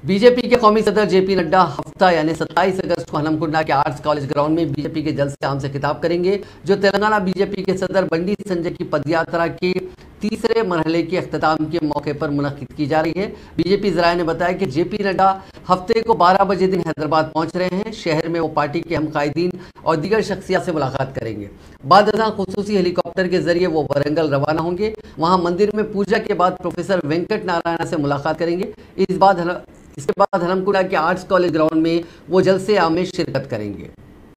BJP के कौमी सदर जेपी नड्डा हफ्ता यानी 27 अगस्त को हनमकुंडा के आर्ट्स कॉलेज ग्राउंड में बीजेपी के जलसे आम से खिताब करेंगे, जो तेलंगाना बीजेपी के सदर बंडी संजय की पदयात्रा के तीसरे मरहले के अख्ताम के मौके पर मुनक्किद की जा रही है। बीजेपी जराये ने बताया कि जेपी नड्डा हफ्ते को 12 बजे दिन हैदराबाद पहुंच रहे हैं। शहर में वो पार्टी के हम कायदीन और दीगर शख्सियात से मुलाकात करेंगे। बाद अज़ां खुसूसी हेलीकॉप्टर के जरिए वो वरंगल रवाना होंगे। वहां मंदिर में पूजा के बाद प्रोफेसर वेंकट नारायण से मुलाकात करेंगे। इसके बाद हनमकुंडा के आर्ट्स कॉलेज ग्राउंड में वो जलसे आम में शिरकत करेंगे।